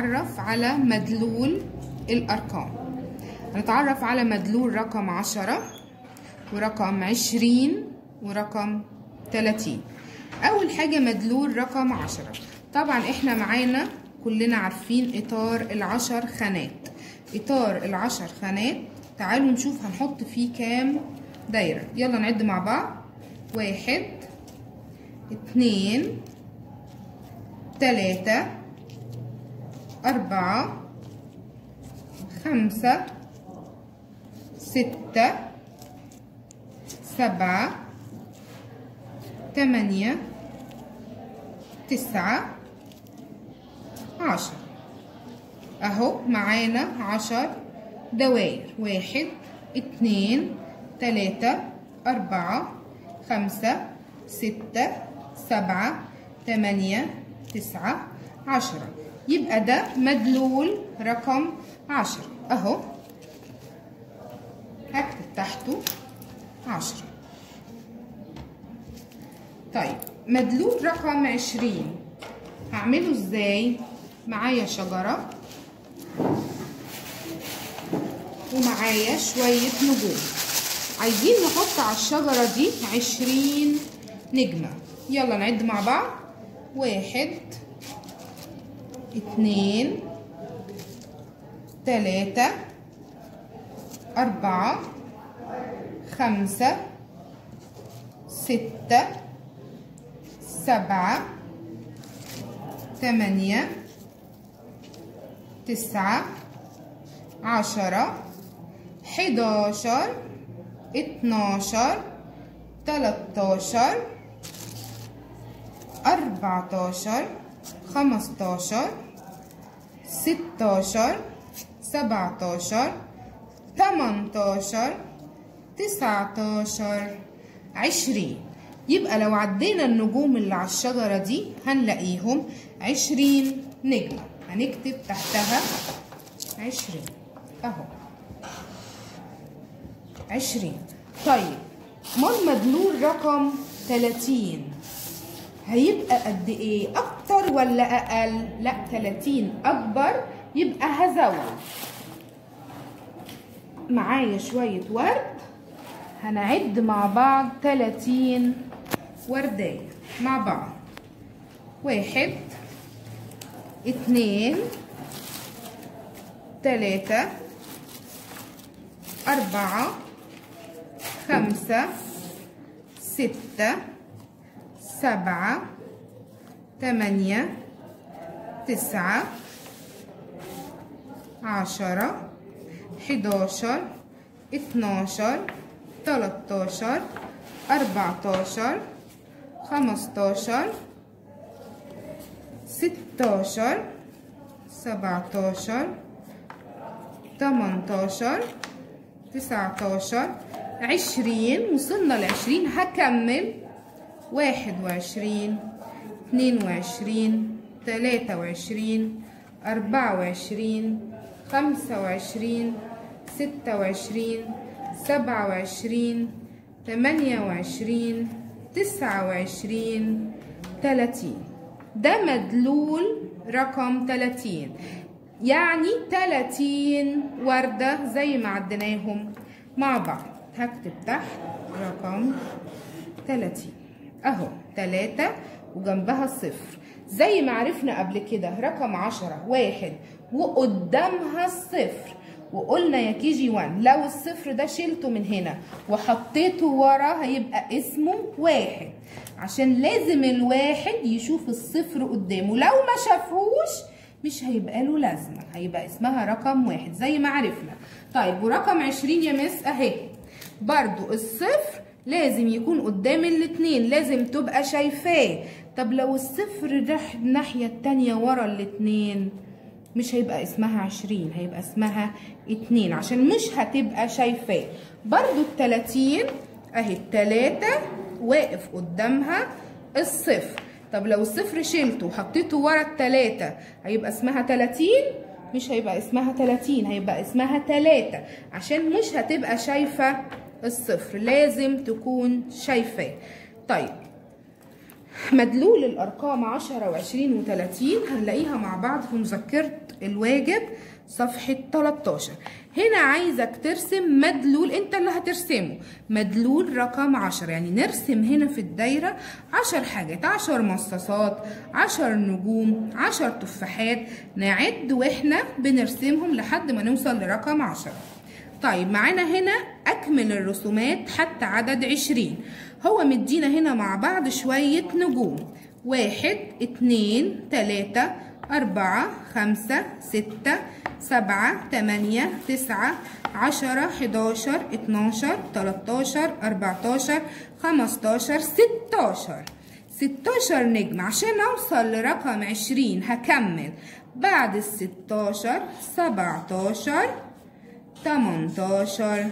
هنتعرف على مدلول الأرقام. هنتعرف على مدلول رقم 10 ورقم 20 ورقم 30. أول حاجة مدلول رقم 10. طبعا احنا معانا كلنا عارفين إطار ال10 خانات. إطار ال10 خانات تعالوا نشوف هنحط فيه كام دايرة. يلا نعد مع بعض. 1 2 3 4 5 6 7 8 9 10. اهو معانا 10 دواير. 1 2 3 4 5 6 7 8 9 10. يبقى ده مدلول رقم 10 اهو، هكتب تحته 10. طيب مدلول رقم 20 هعمله ازاي؟ معايا شجرة ومعايا شوية نجوم، عايزين نحط على الشجرة دي 20 نجمة. يلا نعد مع بعض. 1 2 3 4 5 6 7 8 9 10 11 12 13 14 15 16 17 18 19 20. يبقى لو عدينا النجوم اللي على الشجرة دي هنلاقيهم 20 نجمة. هنكتب تحتها 20 اهو 20. طيب مدلول رقم 30 هيبقى قد ايه؟ اكتر ولا اقل؟ لا 30 اكبر، يبقى هزود. معايا شوية ورد هنعد مع بعض 30 وردية مع بعض. 1 2 3 4 5 6 7 8 9 10 11 12 13 14 15 16 17 18 19 20. وصلنا ل20. هكمل 21 22 23 24 25 26 27 28 29 30. ده مدلول رقم 30، يعني 30 وردة زي ما عدناهم مع بعض. هكتب تحت رقم 30 اهو 3 وجنبها الصفر زي ما عرفنا قبل كده. رقم 10 1 وقدامها الصفر، وقلنا يا كي جي 1 لو الصفر ده شلته من هنا وحطيته ورا هيبقى اسمه 1، عشان لازم الواحد يشوف الصفر قدامه، لو ما شافهوش مش هيبقى له لازمه، هيبقى اسمها رقم 1 زي ما عرفنا. طيب ورقم 20 يا مس اهي برضو الصفر لازم يكون قدام الاتنين، لازم تبقى شايفاه. طب لو الصفر راح الناحيه التانيه ورا الاتنين مش هيبقى اسمها 20، هيبقى اسمها 2 عشان مش هتبقى شايفاه. برضو ال30 اهي ال3 واقف قدامها الصفر. طب لو الصفر شلته وحطيته ورا ال3 هيبقى اسمها 30، مش هيبقى اسمها 30، هيبقى اسمها 3 عشان مش هتبقى شايفه الصفر، لازم تكون شايفاه. طيب مدلول الأرقام 10 و20 و30 هنلاقيها مع بعض في مذكرة الواجب صفحة 13. هنا عايزك ترسم مدلول، انت اللي هترسمه، مدلول رقم 10. يعني نرسم هنا في الدايرة 10 حاجات، 10 مصاصات، 10 نجوم، 10 تفاحات، نعد واحنا بنرسمهم لحد ما نوصل لرقم 10. طيب معانا هنا أكمل الرسومات حتى عدد 20. هو مدينا هنا مع بعض شوية نجوم، 1 2 3 4 5 6 7 8 9 10 11 12 13 14 15 16 نجم. عشان اوصل لرقم 20 هكمل بعد ال 16 17 18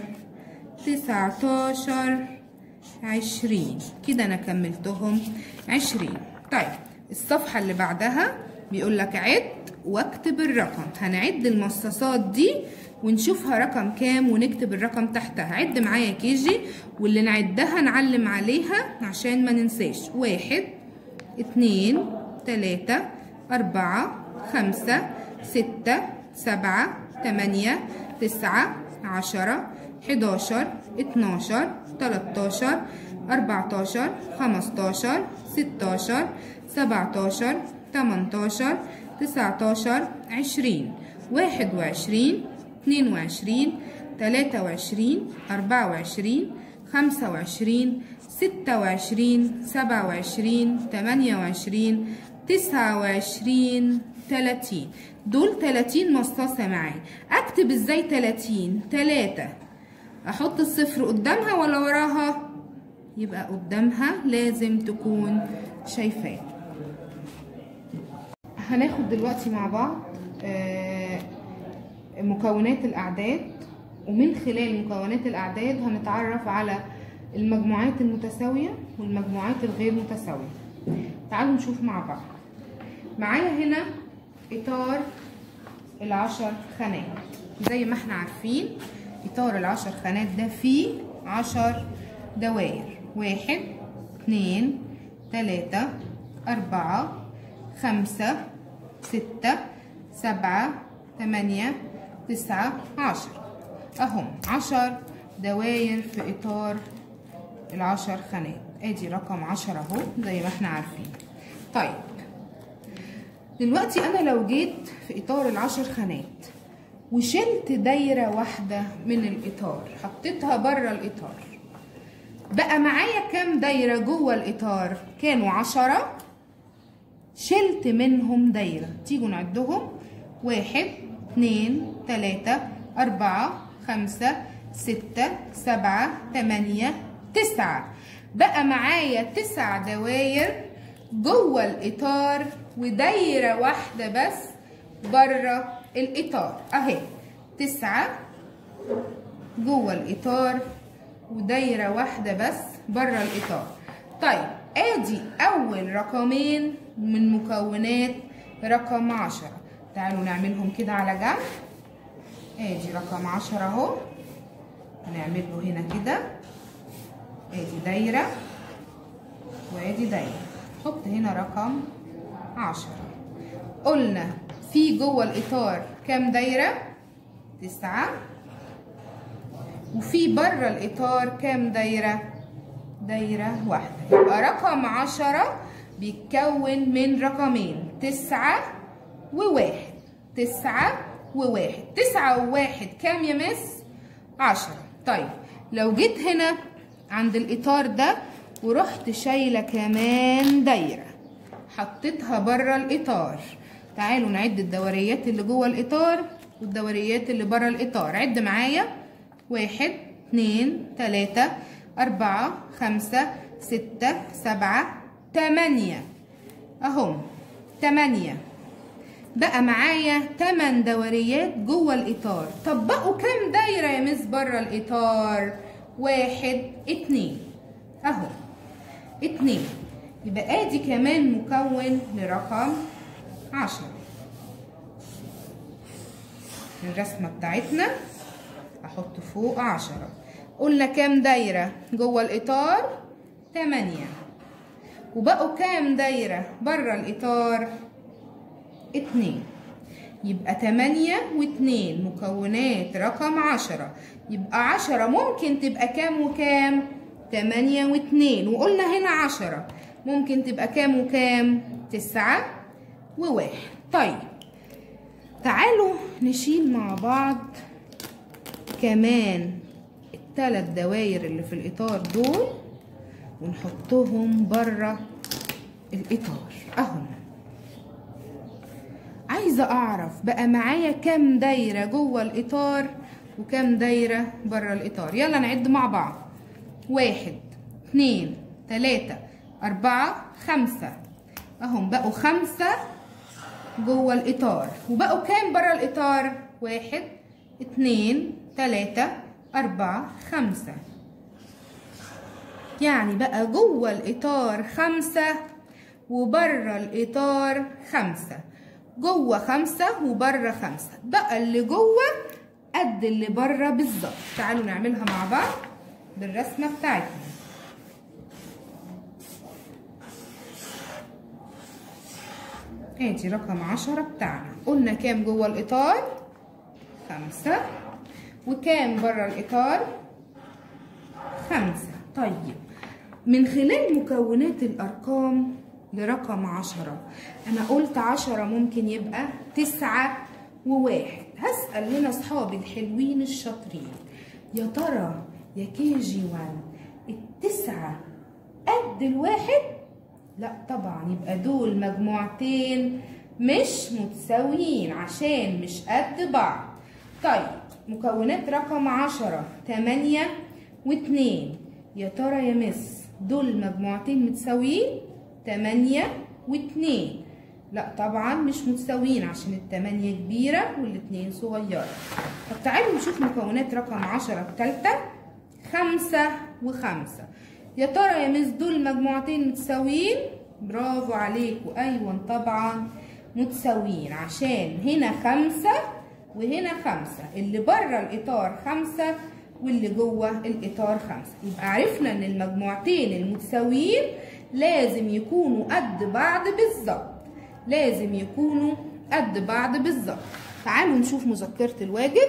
19 20 كده انا كملتهم 20. طيب الصفحة اللي بعدها بيقول لك عد واكتب الرقم. هنعد المصاصات دي ونشوفها رقم كام ونكتب الرقم تحتها. عد معايا كيجي، واللي نعدها نعلم عليها عشان ما ننساش. 1 2 3 4 5 6 7 8 9 10 11 12 13 14 15 16 17 18 19 20 21 22 23 24 25 26 27 28 29 30. دول 30 مصاصة معايا. اكتب ازاي 30؟ 3 احط الصفر قدامها ولا وراها؟ يبقى قدامها، لازم تكون شايفاه. هناخد دلوقتي مع بعض مكونات الأعداد، ومن خلال مكونات الأعداد هنتعرف على المجموعات المتساوية والمجموعات الغير متساوية. تعالوا نشوف مع بعض. معايا هنا إطار ال10 خانات. زي ما احنا عارفين إطار ال10 خانات ده فيه 10 دوائر. 1 2 3 4 5 6 7 8 9 10. اهم 10 دواير في اطار ال10 خانات. ادي رقم 10 اهو زي ما احنا عارفين. طيب دلوقتي انا لو جيت في اطار ال10 خانات وشلت دايره واحده من الاطار حطيتها بره الاطار، بقى معايا كام دايره جوه الاطار؟ كانوا 10، شلت منهم دايرة. تيجوا نعدهم. 1 2 3 4 5 6 7 8 9. بقى معايا 9 دواير جوه الإطار ودايرة واحدة بس بره الإطار. أهي 9 جوه الإطار ودايرة واحدة بس بره الإطار. طيب ادي اول رقمين من مكونات رقم 10. تعالوا نعملهم كده على جنب. ادي رقم 10 اهو، هنعمل له هنا كده. ادي دايره وادي دايره. حط هنا رقم 10. قلنا في جوه الاطار كام دايره؟ 9. وفي بره الاطار كام دايره؟ دايرة واحدة. يبقى رقم 10 بيتكون من رقمين، 9 و1. 9 و1. 9 و1 كام يا مس؟ 10. طيب لو جيت هنا عند الإطار ده ورحت شايلة كمان دايرة حطيتها بره الإطار. تعالوا نعد الدوريات اللي جوه الإطار والدوريات اللي بره الإطار. عد معايا. 1 2 3 4 5 6 7 8 اهم 8. بقى معايا 8 دوريات جوه الاطار. طب بقوا كام دايره يا مس بره الاطار؟ 1 2 اهو 2. يبقى ادي كمان مكون لرقم 10. الرسمه بتاعتنا احط فوق 10. قلنا كام دايرة جوه الإطار؟ 8. وبقوا كام دايرة بره الإطار؟ 2. يبقى 8 و2 مكونات رقم 10. يبقى 10 ممكن تبقى كام وكام؟ 8 و2. وقلنا هنا 10 ممكن تبقى كام وكام؟ 9 و1. طيب تعالوا نشيل مع بعض كمان الثلاث دواير اللي في الإطار دول ونحطهم بره الإطار اهم. عايزة اعرف بقى معايا كام دايرة جوه الإطار وكام دايرة بره الإطار. يلا نعد مع بعض. 1 2 3 4 5 اهم. بقوا 5 جوه الإطار. وبقوا كام بره الإطار؟ 1 2 3 4 5. يعني بقى جوه الإطار 5 وبره الإطار 5. جوه 5 وبره 5. بقى اللي جوه قد اللي بره بالظبط. تعالوا نعملها مع بعض بالرسمة بتاعتنا. ادي رقم 10 بتاعنا. قلنا كام جوه الإطار؟ 5. وكام بره الإطار؟ 5. طيب من خلال مكونات الأرقام لرقم 10 أنا قلت 10 ممكن يبقى 9 و1. هسأل هنا أصحابي الحلوين الشاطرين، يا ترى يا KG1 التسعة قد الواحد؟ لا طبعا، يبقى دول مجموعتين مش متساويين عشان مش قد بعض. طيب مكونات رقم 10 8 و2. يا ترى يا مس دول مجموعتين متساويين؟ 8 و2. لا طبعا مش متساويين عشان ال8 كبيرة وال2 صغيرة. طب تعالوا نشوف مكونات رقم 10 التالتة 5 و5. يا ترى يا مس دول مجموعتين متساويين؟ برافو عليكم، ايوه طبعا متساويين عشان هنا 5 وهنا 5. اللي بره الإطار 5 واللي جوه الإطار 5. يبقى عرفنا ان المجموعتين المتساويين لازم يكونوا قد بعض بالظبط. لازم يكونوا قد بعض بالظبط. تعالوا نشوف مذكرة الواجب.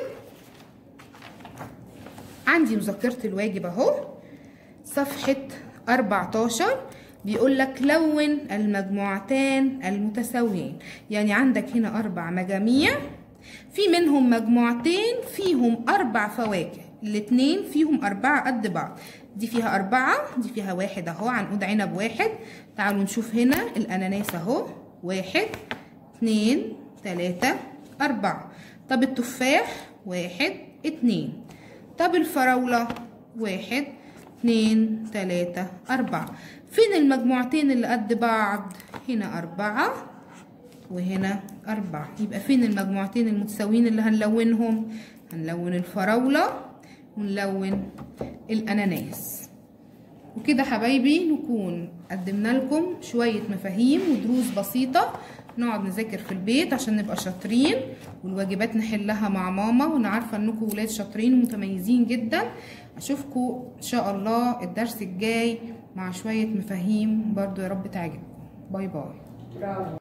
عندي مذكرة الواجب اهو صفحة 14. بيقول لك لون المجموعتان المتساويين. يعني عندك هنا 4 مجاميع، في منهم مجموعتين فيهم 4 فواكه، الاتنين فيهم 4 قد بعض. دي فيها 4، دي فيها 1 اهو، عنقود عنب 1. تعالوا نشوف هنا الأناناس اهو 1 2 3 4. طب التفاح 1 2. طب الفراولة 1 2 3 4. فين المجموعتين اللي قد بعض؟ هنا 4 وهنا 4. يبقى فين المجموعتين المتساويين اللي هنلونهم؟ هنلون الفراولة ونلون الأناناس. وكده حبايبي نكون قدمنا لكم شوية مفاهيم ودروس بسيطة نقعد نذاكر في البيت عشان نبقى شاطرين، والواجبات نحلها مع ماما. وانا عارفة انكم ولاد شاطرين ومتميزين جدا. اشوفكم ان شاء الله الدرس الجاي مع شوية مفاهيم برضو، يا رب تعجبكم. باي باي. برافو.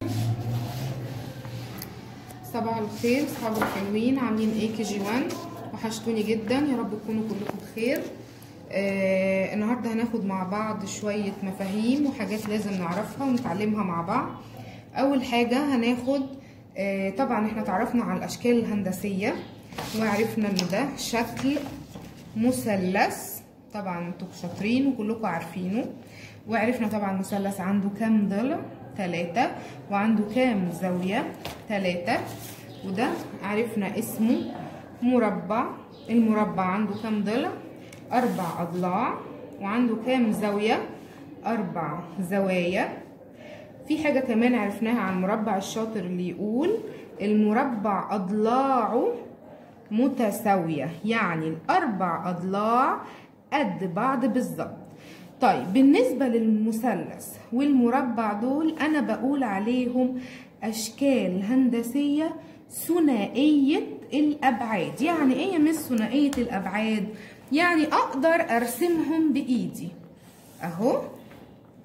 صباح الخير اصحابي الحلوين، عاملين ايه KG1؟ وحشتوني جدا، يا رب تكونوا كلكم بخير. النهارده هناخد مع بعض شوية مفاهيم وحاجات لازم نعرفها ونتعلمها مع بعض. اول حاجة هناخد طبعا احنا تعرفنا على الاشكال الهندسية وعرفنا ان ده شكل مثلث، طبعا انتوا شاطرين وكلكم عارفينه. وعرفنا طبعا مثلث عنده كام ضلع؟ 3. وعنده كام زاوية؟ 3. وده عرفنا اسمه مربع. المربع عنده كام ضلع؟ 4 أضلاع. وعنده كام زاوية؟ 4 زوايا. في حاجة كمان عرفناها عن المربع الشاطر اللي يقول المربع أضلاعه متساوية، يعني ال4 أضلاع قد بعض بالظبط. طيب بالنسبة للمثلث والمربع دول أنا بقول عليهم أشكال هندسية ثنائية الأبعاد. يعني إيه يا مس ثنائية الأبعاد؟ يعني أقدر أرسمهم بإيدي أهو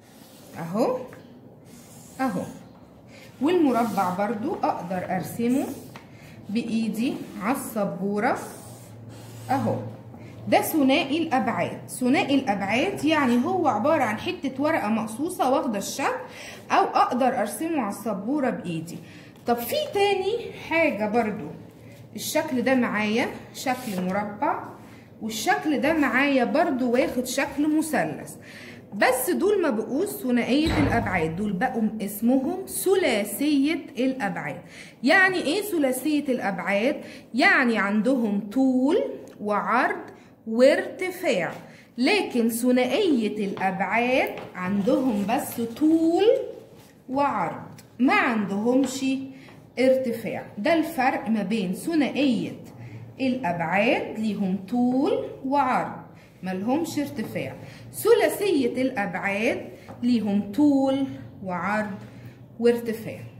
اهو اهو. والمربع برضو اقدر ارسمه بايدي على السبورة اهو. ده ثنائي الابعاد. ثنائي الابعاد يعني هو عبارة عن حتة ورقة مقصوصة واخدة الشكل، او اقدر ارسمه على السبورة بايدي. طب في تاني حاجة برضو، الشكل ده معايا شكل مربع، والشكل ده معايا برضو واخد شكل مثلث، بس دول ما بقوش ثنائية الأبعاد، دول بقوا اسمهم ثلاثية الأبعاد. يعني إيه ثلاثية الأبعاد؟ يعني عندهم طول وعرض وارتفاع، لكن ثنائية الأبعاد عندهم بس طول وعرض، ما عندهمش ارتفاع. ده الفرق ما بين ثنائية الأبعاد، ليهم طول وعرض ملهمش ارتفاع. ثلاثية الأبعاد ليهم طول وعرض وارتفاع.